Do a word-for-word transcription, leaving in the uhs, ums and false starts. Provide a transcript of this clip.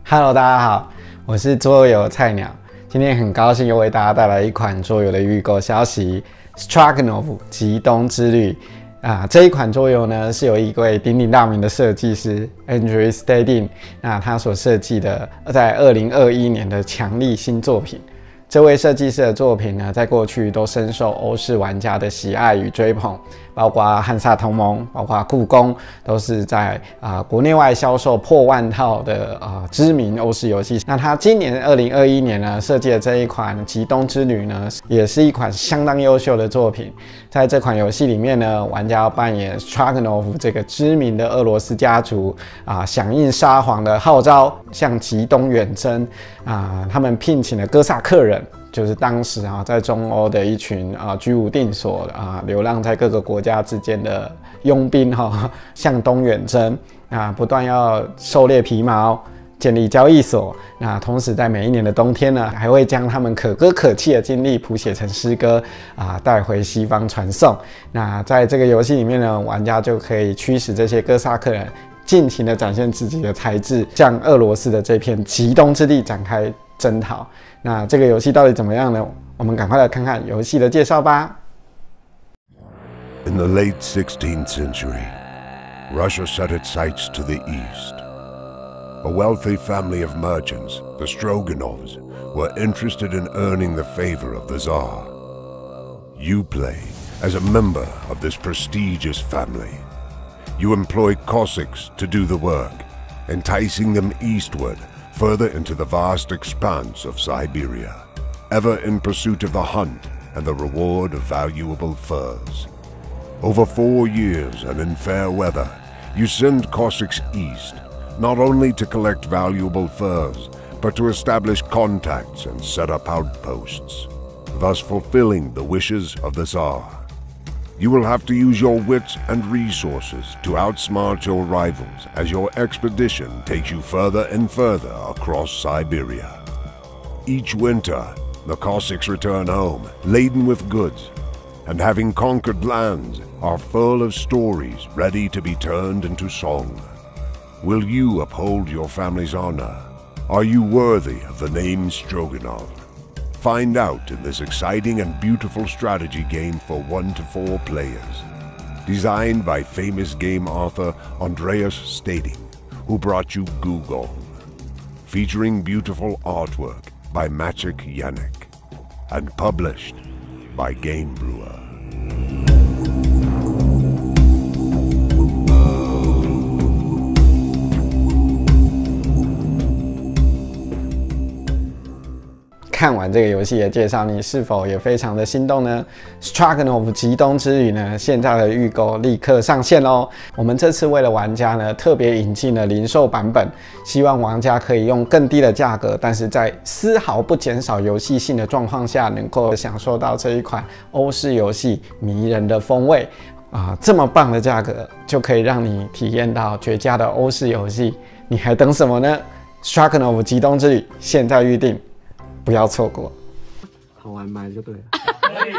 Hello， 大家好，我是桌游菜鸟。今天很高兴又为大家带来一款桌游的预购消息 ，Stroganov 极东之旅。啊，这一款桌游呢是由一位鼎鼎大名的设计师 Andrzej Stadin， 那他所设计的，在二零二一年的强力新作品。这位设计师的作品呢，在过去都深受欧式玩家的喜爱与追捧，包括汉萨同盟，包括故宫，都是在啊、呃、国内外销售破万套的啊、呃、知名欧式游戏。那他今年二零二一年呢设计的这一款《极东之旅》呢，也是一款相当优秀的作品。在这款游戏里面呢，玩家要扮演 Stroganov 这个知名的俄罗斯家族啊、呃，响应沙皇的号召，向极东远征啊、呃。他们聘请了哥萨克人。就是当时啊，在中欧的一群啊居无定所啊，流浪在各个国家之间的佣兵哈，向东远征啊，不断要狩猎皮毛，建立交易所。那同时在每一年的冬天呢，还会将他们可歌可泣的经历谱写成诗歌啊，带回西方传颂。那在这个游戏里面呢，玩家就可以驱使这些哥萨克人尽情的展现自己的才智，向俄罗斯的这片极东之地展开征讨。那这个游戏到底怎么样呢？我们赶快来看看游戏的介绍吧。 In the late sixteenth century, Russia set its sights to the east. A wealthy family of merchants, the Stroganovs, were interested in earning the favor of the Tsar. You play as a member of this prestigious family. You employ Cossacks to do the work, enticing them eastward, further into the vast expanse of Siberia, ever in pursuit of the hunt and the reward of valuable furs. Over four years and in fair weather, you send Cossacks east, not only to collect valuable furs, but to establish contacts and set up outposts, thus fulfilling the wishes of the Tsar. You will have to use your wits and resources to outsmart your rivals as your expedition takes you further and further across Siberia. Each winter, the Cossacks return home, laden with goods, and having conquered lands, are full of stories ready to be turned into song. Will you uphold your family's honor? Are you worthy of the name Stroganov? Find out in this exciting and beautiful strategy game for one to four players. Designed by famous game author Andrzej Stadin, who brought you Gugong. Featuring beautiful artwork by Maciek Janek. And published by Game Brewer. 看完这个游戏的介绍，你是否也非常的心动呢 ？Stroganov 极东之旅呢，现在的预购立刻上线喽！我们这次为了玩家呢，特别引进了零售版本，希望玩家可以用更低的价格，但是在丝毫不减少游戏性的状况下，能够享受到这一款欧式游戏迷人的风味啊、呃！这么棒的价格，就可以让你体验到绝佳的欧式游戏，你还等什么呢 ？Stroganov 极东之旅现在预定。不要错过，好玩买就对了。